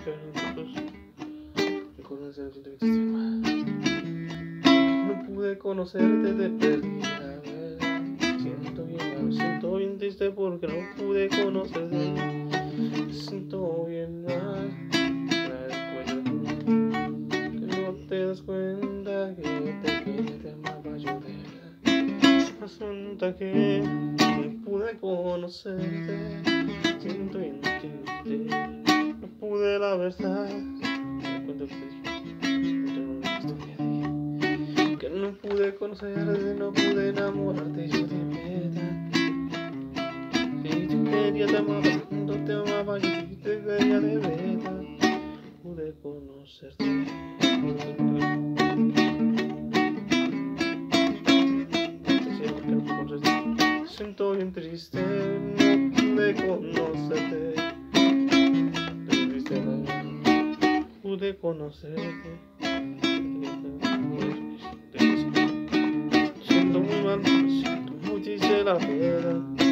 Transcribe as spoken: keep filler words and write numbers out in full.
pero nosotros reconocer el sistema. No pude conocerte de perdida, siento bien, me siento bien triste porque no pude conocerte. Me siento bien mal, me recuerdo que no te das cuenta que yo te quería, te amaba yo de verdad. Resulta que no pude conocerte, siento bien triste, no pude la verdad. Me cuento que te dije, que no pude conocerte, no pude enamorarte yo de verdad. Si te quería, te amaba, no te amaba, yo sí te quería de verdad. Pude conocerte. Siento bien triste, no pude conocerte. Estoy triste, no pude conocerte. Siento muy mal, siento muy triste la verdad.